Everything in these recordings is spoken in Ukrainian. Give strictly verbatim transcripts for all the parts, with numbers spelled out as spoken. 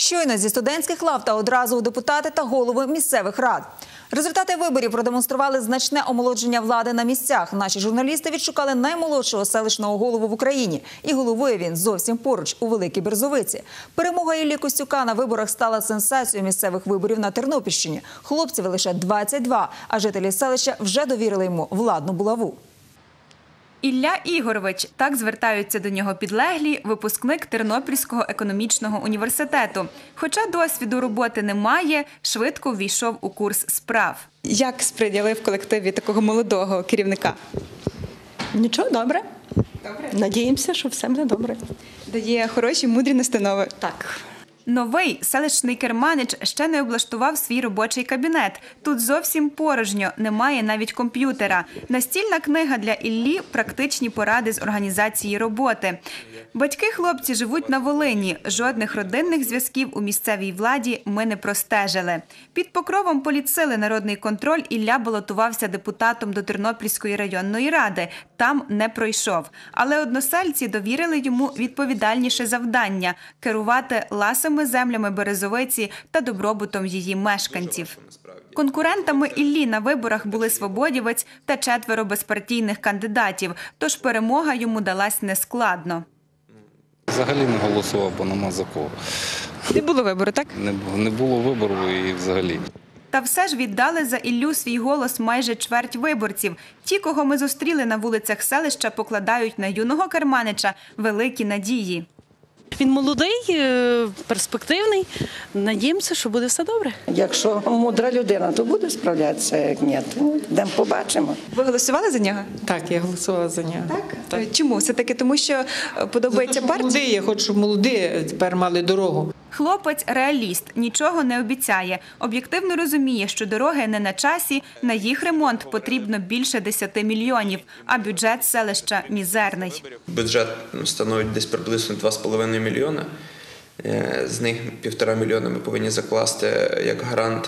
Щойно зі студентських лав та одразу у депутати та голови місцевих рад. Результати виборів продемонстрували значне омолодження влади на місцях. Наші журналісти відшукали наймолодшого селищного голову в Україні. І головує він зовсім поруч, у Великій Березовиці. Перемога Іллі Костюка на виборах стала сенсацією місцевих виборів на Тернопільщині. Хлопцеві лише двадцять два, а жителі селища вже довірили йому владну булаву. Ілля Ігорович, так звертаються до нього підлеглі, випускник Тернопільського економічного університету. Хоча досвіду роботи немає, швидко ввійшов у курс справ. Як сприйняли в колективі такого молодого керівника? Нічого, добре. Добре. Надіємося, що все буде добре. Дає хороші, мудрі настанови. Так. Новий селищний керманич ще не облаштував свій робочий кабінет. Тут зовсім порожньо, немає навіть комп'ютера. Настільна книга для Іллі – практичні поради з організації роботи. Батьки хлопці живуть на Волині. Жодних родинних зв'язків у місцевій владі ми не простежили. Під покровом політсили «Народний контроль» Ілля балотувався депутатом до Тернопільської районної ради. Там не пройшов. Але односельці довірили йому відповідальніше завдання – керувати ласими землями Березовиці та добробутом її мешканців. Конкурентами Іллі на виборах були свободівець та четверо безпартійних кандидатів, тож перемога йому далась нескладно. Взагалі не голосував, бо нема за кого. Не було вибору, так? Не, не було вибору і взагалі. Та все ж віддали за Іллю свій голос майже чверть виборців. Ті, кого ми зустріли на вулицях селища, покладають на юного керманича великі надії. Він молодий, перспективний. Надіємося, що буде все добре. Якщо мудра людина, то буде справлятися, як ні. Йдемо побачимо. Ви голосували за нього? Так, я голосувала за нього. Так? Так. Чому? Все-таки тому, що подобається Тому, що партія? молоді, я хочу, щоб молоді тепер мали дорогу. Хлопець – реаліст, нічого не обіцяє. Об'єктивно розуміє, що дороги не на часі, на їх ремонт потрібно більше десяти мільйонів, а бюджет селища мізерний. Бюджет становить десь приблизно два з половиною мільйона. З них півтора мільйона ми повинні закласти як грант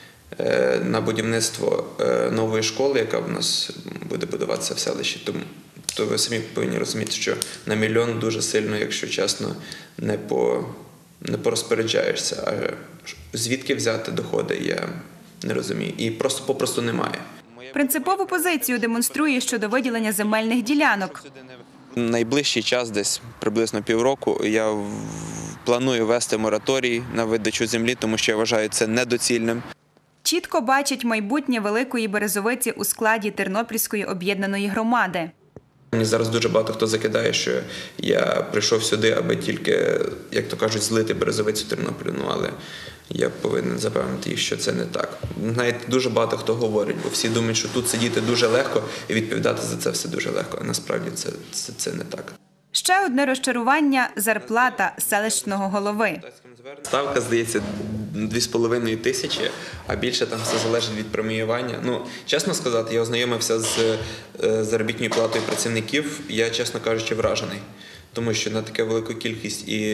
на будівництво нової школи, яка в нас буде будуватися в селищі. Тому то ви самі повинні розуміти, що на мільйон дуже сильно, якщо чесно, не по... не порозпоряджаєшся, а звідки взяти доходи, я не розумію. І просто попросту немає. Принципову позицію демонструє щодо виділення земельних ділянок. Найближчий час, десь приблизно півроку, я планую ввести мораторій на видачу землі, тому що я вважаю це недоцільним. Чітко бачить майбутнє Великої Березовиці у складі Тернопільської об'єднаної громади. Мені зараз дуже багато хто закидає, що я прийшов сюди, аби тільки, як то кажуть, злити Березовицю Тернополю. Ну, але я повинен запевнити їх, що це не так. Навіть дуже багато хто говорить, бо всі думають, що тут сидіти дуже легко і відповідати за це все дуже легко. А насправді це, це, це не так. Ще одне розчарування – зарплата селищного голови. Ставка, здається, дві з половиною тисячі, а більше там все залежить від преміювання. Ну, чесно сказати, я ознайомився з заробітною платою працівників, я, чесно кажучи, вражений. Тому що на таку велику кількість і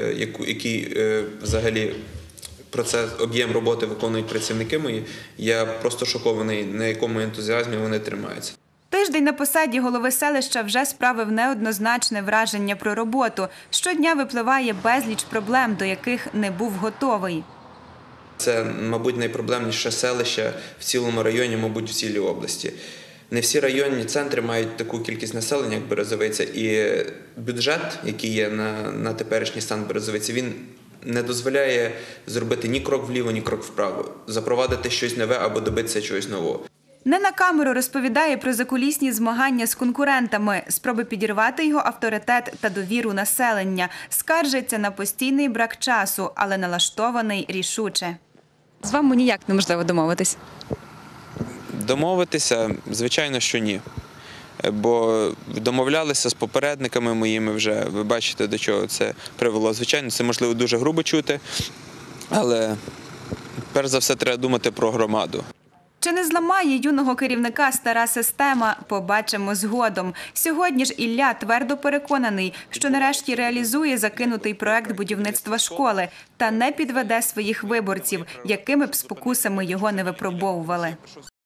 який взагалі процес, об'єм роботи виконують працівники мої, я просто шокований, на якому ентузіазмі вони тримаються. Тиждень на посаді голови селища вже справив неоднозначне враження про роботу. Щодня випливає безліч проблем, до яких не був готовий. Це, мабуть, найпроблемніше селище в цілому районі, мабуть, в цілій області. Не всі районні центри мають таку кількість населення, як Березовиця, і бюджет, який є на, на теперішній стан Березовиці, він не дозволяє зробити ні крок вліво, ні крок вправо, запровадити щось нове або добитися чогось нового. Не на камеру розповідає про закулісні змагання з конкурентами, спроби підірвати його авторитет та довіру населення. Скаржиться на постійний брак часу, але налаштований рішуче. З вами ніяк неможливо домовитись? Домовитися, звичайно, що ні. Бо домовлялися з попередниками моїми вже, ви бачите, до чого це привело. Звичайно, це, можливо, дуже грубо чути, але перш за все треба думати про громаду. Чи не зламає юного керівника стара система, побачимо згодом. Сьогодні ж Ілля твердо переконаний, що нарешті реалізує закинутий проект будівництва школи та не підведе своїх виборців, якими б спокусами його не випробовували.